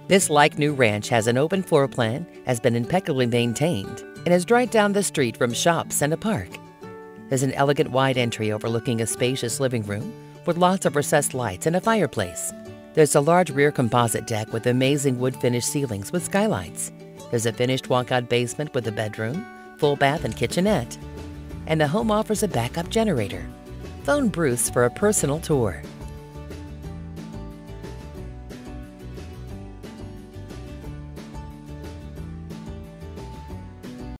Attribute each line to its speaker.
Speaker 1: This like-new ranch has an open floor plan, has been impeccably maintained, and is right down the street from shops and a park. There's an elegant wide entry overlooking a spacious living room with lots of recessed lights and a fireplace. There's a large rear composite deck with amazing wood-finished ceilings with skylights. There's a finished walkout basement with a bedroom, full bath and kitchenette. And the home offers a backup generator. Phone Bruce for a personal tour.